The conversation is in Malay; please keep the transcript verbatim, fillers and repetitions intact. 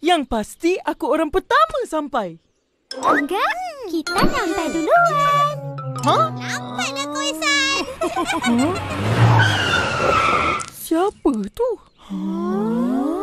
Yang pasti aku orang pertama sampai. Enggak, kita sampai duluan. Hah? Nampaklah Koisan. Huh? Siapa tu? Huh?